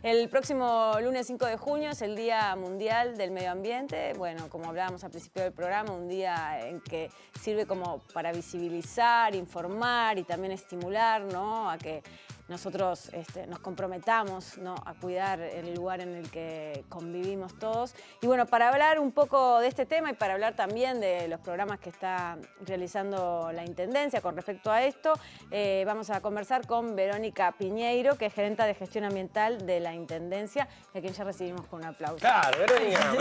El próximo lunes 5 de junio es el Día Mundial del Medio Ambiente. Bueno, como hablábamos al principio del programa, un día en que sirve como para visibilizar, informar y también estimular, ¿no?, a que nosotros nos comprometamos, ¿no?, a cuidar el lugar en el que convivimos todos. Y bueno, para hablar un poco de este tema y para hablar también de los programas que está realizando la Intendencia con respecto a esto, vamos a conversar con Verónica Piñeiro, que es gerenta de gestión ambiental de la Intendencia, y a quien ya recibimos con un aplauso. Claro, Verónica.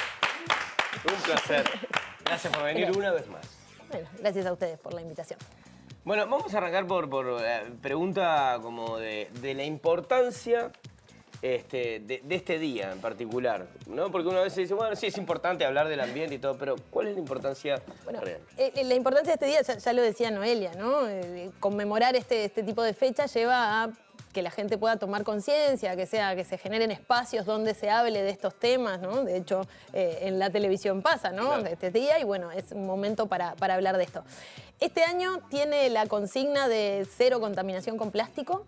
Un placer. Gracias por venir una vez más. Bueno, gracias a ustedes por la invitación. Bueno, vamos a arrancar por pregunta como de la importancia de este día en particular, ¿no? Porque una vez se dice, bueno, sí es importante hablar del ambiente y todo, pero ¿cuál es la importancia real? La importancia de este día, ya lo decía Noelia, ¿no? Conmemorar este tipo de fecha lleva a que la gente pueda tomar conciencia, que se generen espacios donde se hable de estos temas, ¿no? De hecho, en la televisión pasa, ¿no? Claro. Este día, y bueno, es un momento para hablar de esto. Este año tiene la consigna de cero contaminación con plástico.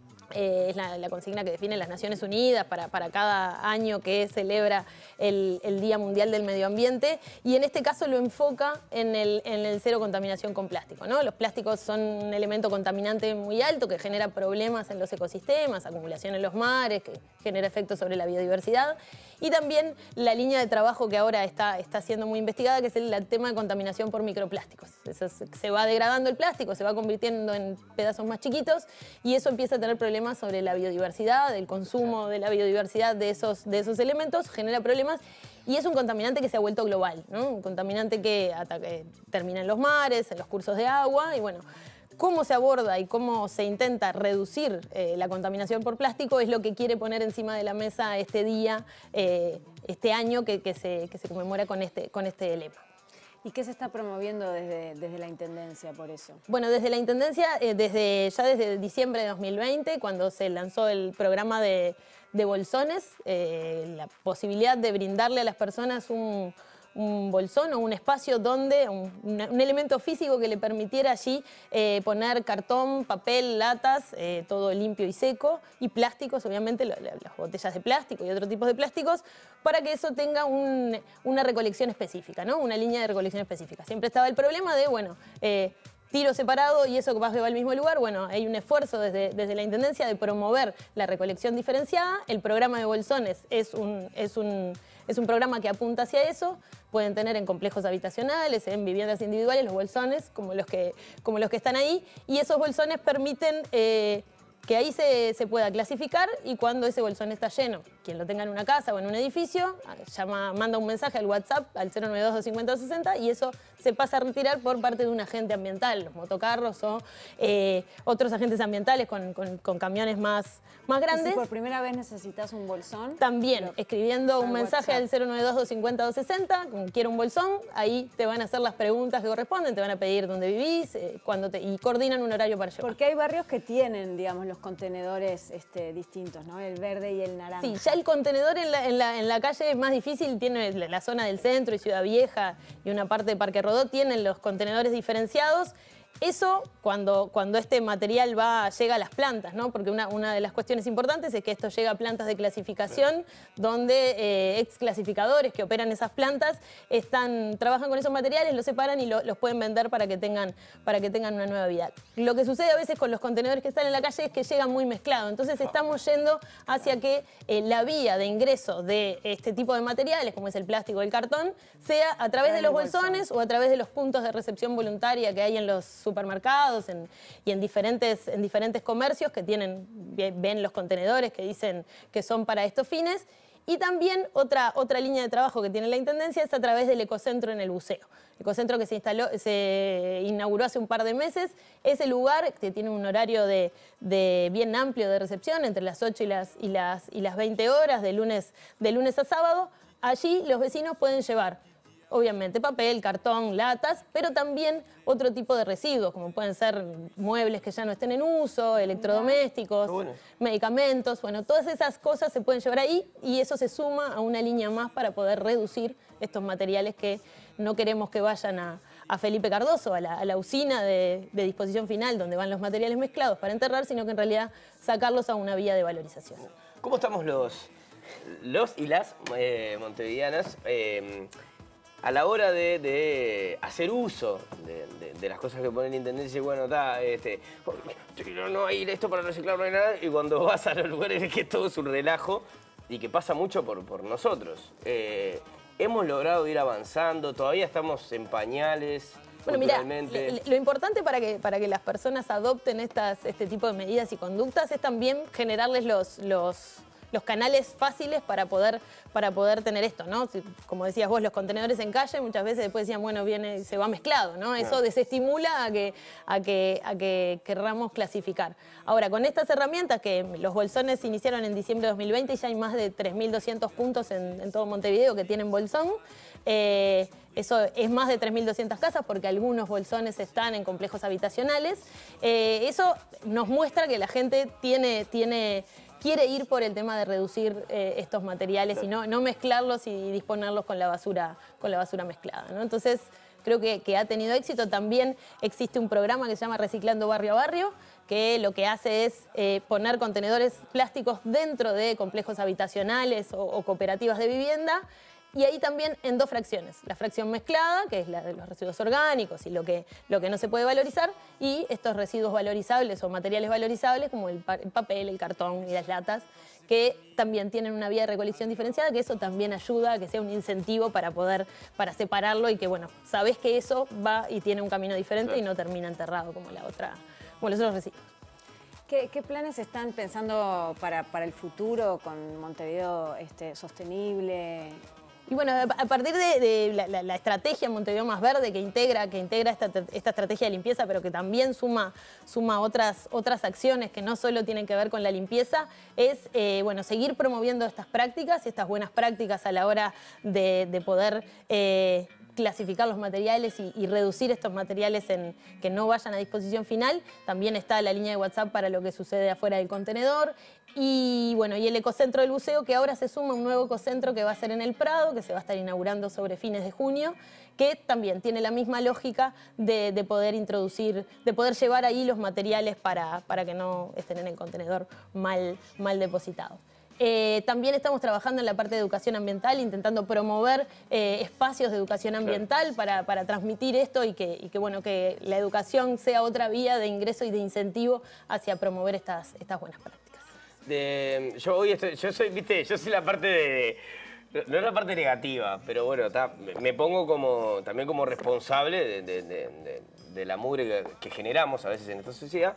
Es la consigna que definen las Naciones Unidas para cada año que celebra el Día Mundial del Medio Ambiente, y en este caso lo enfoca en el cero contaminación con plástico, ¿no? Los plásticos son un elemento contaminante muy alto que genera problemas en los ecosistemas, acumulación en los mares, que genera efectos sobre la biodiversidad, y también la línea de trabajo que ahora está siendo muy investigada, que es el tema de contaminación por microplásticos. Se va degradando el plástico, se va convirtiendo en pedazos más chiquitos, y eso empieza a tener problemas sobre la biodiversidad, el consumo de la biodiversidad de esos elementos, genera problemas, y es un contaminante que se ha vuelto global, ¿no? Un contaminante que termina en los mares, en los cursos de agua, y bueno, cómo se aborda y cómo se intenta reducir la contaminación por plástico es lo que quiere poner encima de la mesa este día, este año que se conmemora con este lema. ¿Y qué se está promoviendo desde la Intendencia por eso? Bueno, desde la Intendencia, desde diciembre de 2020, cuando se lanzó el programa de bolsones, la posibilidad de brindarle a las personas un bolsón o un espacio donde, un elemento físico que le permitiera allí poner cartón, papel, latas, todo limpio y seco, y plásticos, obviamente las botellas de plástico y otros tipos de plásticos, para que eso tenga una recolección específica, ¿no? Una línea de recolección específica. Siempre estaba el problema de, bueno, tiro separado y eso capaz que va al mismo lugar. Bueno, hay un esfuerzo desde la Intendencia de promover la recolección diferenciada. El programa de bolsones es un programa que apunta hacia eso. Pueden tener en complejos habitacionales, en viviendas individuales, los bolsones como los que están ahí. Y esos bolsones permiten que ahí se pueda clasificar, y cuando ese bolsón está lleno, quien lo tenga en una casa o en un edificio, manda un mensaje al WhatsApp al 092-250-60, y eso se pasa a retirar por parte de un agente ambiental, los motocarros o otros agentes ambientales con camiones más grandes. ¿Y si por primera vez necesitas un bolsón? También, escribiendo un mensaje al 092-250-260, quiero un bolsón, ahí te van a hacer las preguntas que corresponden, te van a pedir dónde vivís, y coordinan un horario para llevar. Porque hay barrios que tienen, digamos, los contenedores distintos, ¿no? El verde y el naranja. Sí, ya el contenedor en la calle es más difícil, tiene la zona del centro y Ciudad Vieja y una parte de Parque Rodó tienen los contenedores diferenciados. Eso cuando este material llega a las plantas, ¿no? Porque una de las cuestiones importantes es que esto llega a plantas de clasificación, donde ex clasificadores que operan esas plantas trabajan con esos materiales, los separan y los pueden vender para que tengan una nueva vida. Lo que sucede a veces con los contenedores que están en la calle es que llegan muy mezclados. Entonces estamos yendo hacia que la vía de ingreso de este tipo de materiales, como es el plástico o el cartón, sea a través de los bolsones o a través de los puntos de recepción voluntaria que hay en los supermercados y en diferentes comercios que ven los contenedores que dicen que son para estos fines. Y también otra línea de trabajo que tiene la Intendencia es a través del ecocentro en el buceo. El ecocentro que se inauguró hace un par de meses. Ese lugar que tiene un horario bien amplio de recepción, entre las 8 y las 20 horas, de lunes a sábado. Allí los vecinos pueden llevar, obviamente, papel, cartón, latas, pero también otro tipo de residuos, como pueden ser muebles que ya no estén en uso, electrodomésticos, medicamentos. Bueno, todas esas cosas se pueden llevar ahí, y eso se suma a una línea más para poder reducir estos materiales que no queremos que vayan a Felipe Cardoso, a la usina de disposición final, donde van los materiales mezclados para enterrar, sino que en realidad sacarlos a una vía de valorización. ¿Cómo estamos los y las montevideanas a la hora de hacer uso de las cosas que pone la Intendencia? Y bueno, no hay esto para reciclar, no hay nada. Y cuando vas a los lugares es que todo es un relajo y que pasa mucho por nosotros. Hemos logrado ir avanzando, todavía estamos en pañales. Bueno, mira, lo importante para que las personas adopten este tipo de medidas y conductas es también generarles los canales fáciles para poder tener esto, ¿no? Como decías vos, los contenedores en calle muchas veces después decían, bueno, se va mezclado, ¿no? Eso desestimula a que querramos clasificar. Ahora, con estas herramientas que los bolsones se iniciaron en diciembre de 2020 y ya hay más de 3.200 puntos en todo Montevideo que tienen bolsón. Eso es más de 3.200 casas porque algunos bolsones están en complejos habitacionales. Eso nos muestra que la gente quiere ir por el tema de reducir estos materiales y no mezclarlos y disponerlos con la basura mezclada, ¿no? Entonces, creo que ha tenido éxito. También existe un programa que se llama Reciclando Barrio a Barrio, que lo que hace es poner contenedores plásticos dentro de complejos habitacionales o cooperativas de vivienda. Y ahí también en dos fracciones. La fracción mezclada, que es la de los residuos orgánicos y lo que no se puede valorizar, y estos residuos valorizables o materiales valorizables como el papel, el cartón y las latas, que también tienen una vía de recolección diferenciada, que eso también ayuda a que sea un incentivo para separarlo y que, bueno, sabés que eso va y tiene un camino diferente y no termina enterrado como los otros residuos. ¿Qué planes están pensando para el futuro con Montevideo sostenible? Y bueno, a partir de la estrategia Montevideo Más Verde que integra esta estrategia de limpieza, pero que también suma otras acciones que no solo tienen que ver con la limpieza, es seguir promoviendo estas prácticas, estas buenas prácticas a la hora de poder clasificar los materiales y reducir estos materiales que no vayan a disposición final. También está la línea de WhatsApp para lo que sucede afuera del contenedor. Y bueno, y el ecocentro del buceo, que ahora se suma un nuevo ecocentro que va a ser en el Prado, que se va a estar inaugurando sobre fines de junio, que también tiene la misma lógica de poder llevar ahí los materiales para que no estén en el contenedor mal depositados. También estamos trabajando en la parte de educación ambiental, intentando promover espacios de educación ambiental para transmitir esto y que la educación sea otra vía de ingreso y de incentivo hacia promover estas buenas prácticas. Yo soy la parte no es la parte negativa, pero bueno, me pongo también como responsable de la mugre que generamos a veces en esta sociedad.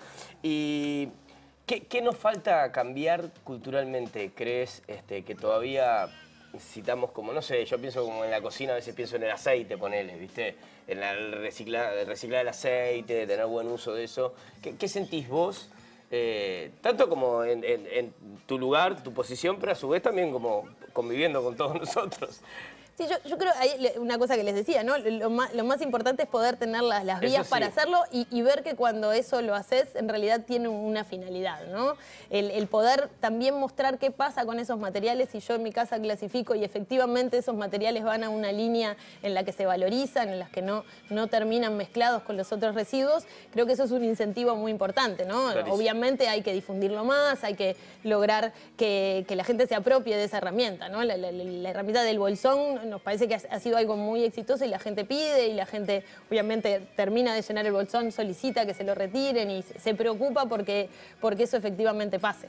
Y ¿qué nos falta cambiar culturalmente? ¿Crees que todavía necesitamos como, no sé, yo pienso como en la cocina, a veces pienso en el aceite, ponele, ¿viste? En el reciclar el aceite, de tener buen uso de eso. ¿Qué sentís vos? Tanto como en tu lugar, tu posición, pero a su vez también como conviviendo con todos nosotros. Sí, yo creo, una cosa que les decía, ¿no? Lo más importante es poder tener las vías para hacerlo y ver que cuando eso lo haces, en realidad tiene una finalidad, ¿no? El poder también mostrar qué pasa con esos materiales si yo en mi casa clasifico y efectivamente esos materiales van a una línea en la que se valorizan, en las que no terminan mezclados con los otros residuos. Creo que eso es un incentivo muy importante, ¿no? Clarísimo. Obviamente hay que difundirlo más, hay que lograr que la gente se apropie de esa herramienta, ¿no? La herramienta del bolsón nos parece que ha sido algo muy exitoso y la gente pide y la gente obviamente termina de llenar el bolsón, solicita que se lo retiren y se preocupa porque eso efectivamente pase.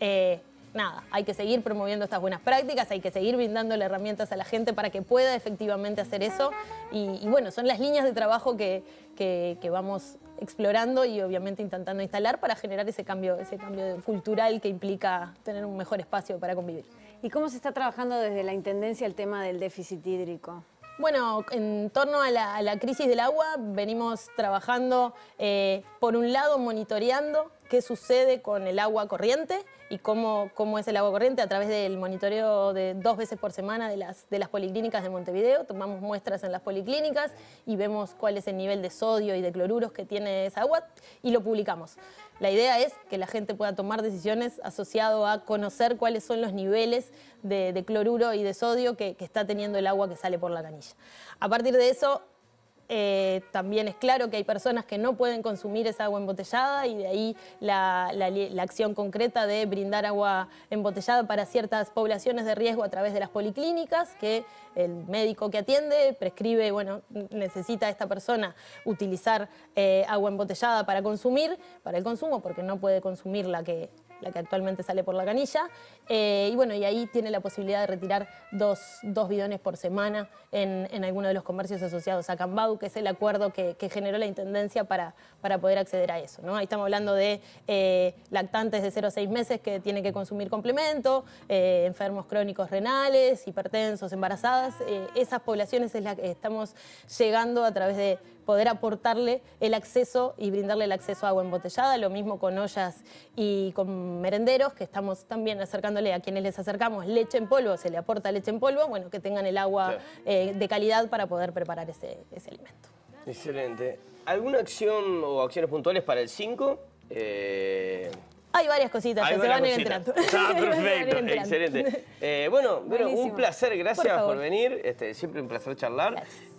Nada, hay que seguir promoviendo estas buenas prácticas, hay que seguir brindándole herramientas a la gente para que pueda efectivamente hacer eso y bueno, son las líneas de trabajo que vamos explorando y obviamente intentando instalar para generar ese cambio cultural que implica tener un mejor espacio para convivir. ¿Y cómo se está trabajando desde la Intendencia el tema del déficit hídrico? Bueno, en torno a la crisis del agua venimos trabajando, por un lado, monitoreando qué sucede con el agua corriente y cómo es el agua corriente a través del monitoreo de 2 veces por semana de las policlínicas de Montevideo. Tomamos muestras en las policlínicas y vemos cuál es el nivel de sodio y de cloruros que tiene esa agua y lo publicamos. La idea es que la gente pueda tomar decisiones asociado a conocer cuáles son los niveles de cloruro y de sodio que está teniendo el agua que sale por la canilla. A partir de eso, también es claro que hay personas que no pueden consumir esa agua embotellada y de ahí la acción concreta de brindar agua embotellada para ciertas poblaciones de riesgo a través de las policlínicas, que el médico que atiende prescribe, bueno, necesita esta persona utilizar agua embotellada para consumir, para el consumo, porque no puede consumir la que actualmente sale por la canilla. Y bueno, y ahí tiene la posibilidad de retirar dos bidones por semana en alguno de los comercios asociados a Cambau, que es el acuerdo que generó la Intendencia para poder acceder a eso, ¿no? Ahí estamos hablando de lactantes de 0 a 6 meses que tienen que consumir complemento, enfermos crónicos renales, hipertensos, embarazadas. Esas poblaciones es la que estamos llegando a través de poder aportarle el acceso y brindarle el acceso a agua embotellada, lo mismo con ollas y con merenderos, que estamos también acercándole a quienes les acercamos leche en polvo, se le aporta leche en polvo, bueno, que tengan el agua de calidad para poder preparar ese alimento. Excelente. ¿Alguna acción o acciones puntuales para el 5? Hay varias cositas que se van a ir enterando. Ah, perfecto, excelente. Bueno, un placer, gracias por venir. Siempre un placer charlar. Gracias.